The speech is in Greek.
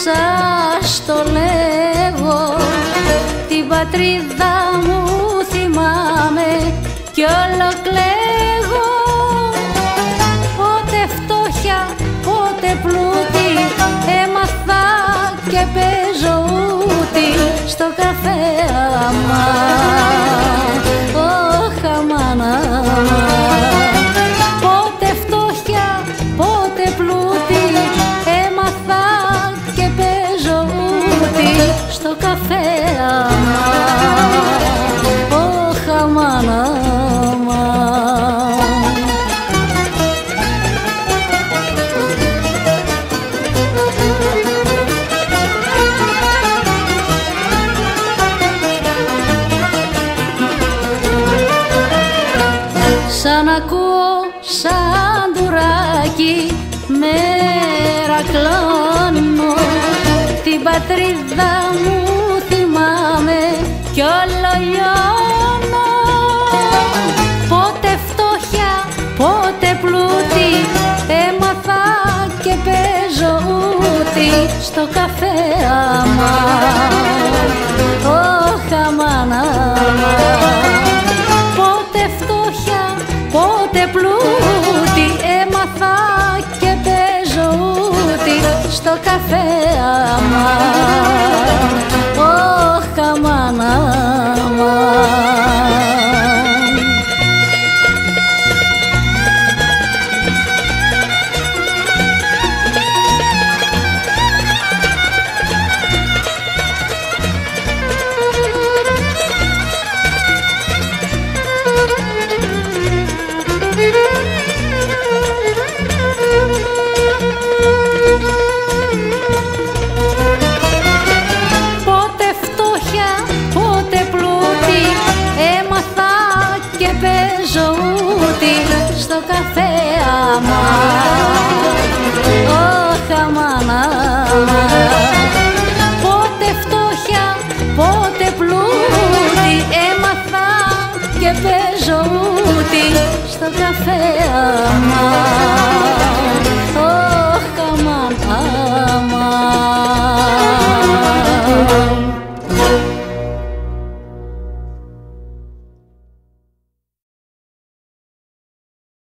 σας το λέγω, την πατρίδα μου θυμάμαι κι όλο κλαίγω. Πότε φτώχεια, πότε πλούτη, έμαθα και παίζω ούτη στο καφέ αμά. Ωχ, αμάν, αμάν. Πότε φτώχεια, πότε πλούτη, έμαθα και παίζω ούτη στο καφέ αμά. Ωχ, αμάν, αμάν. Σαν ακούω σαν τουράκι μέρα κλώνω, την πατρίδα μου θυμάμαι κι όλο λιώνω. Πότε φτώχεια, πότε πλούτη, έμαθα και παίζω ούτη στο καφέ αμάν. Ωχ, αμάν, αμάν. Πότε φτώχεια, πότε πλούτη, έμαθα και παίζω ούτη στο καφέ αμάν. Ωχ, αμάν, αμάν. Πότε φτώχεια, πότε πλούτη, έμαθα και παίζω ούτη στο καφέ αμάν. Ωχ, αμάν, αμάν. Πότε φτώχεια, πότε πλούτη, έμαθα και παίζω ούτη στο καφέ αμάν.